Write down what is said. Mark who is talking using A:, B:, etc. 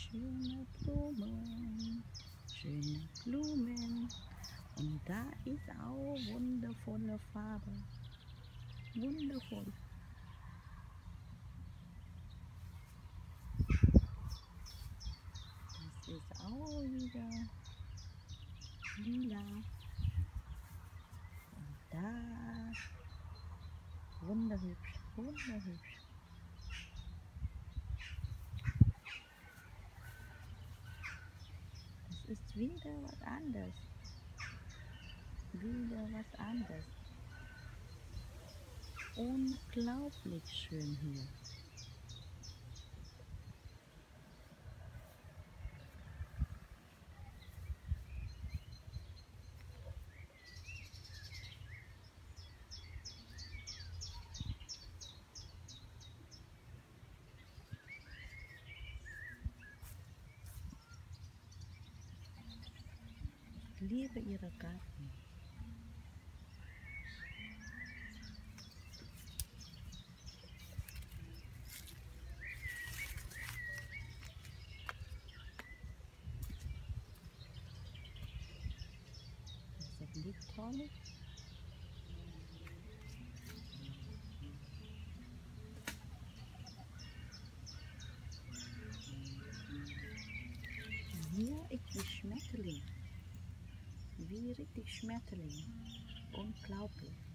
A: Schöne Blumen, schöne Blumen. Und da ist auch wundervolle Farbe. Wundervoll. Das ist auch wieder lila. Und da wunderhübsch, wunderhübsch. Das ist wieder was anderes. Wieder was anderes. Unglaublich schön hier. Ich liebe ihren Garten. Das ist nicht toll. Hier ist die Schmetterling. Wie richtig Schmetterling. Unglaublich.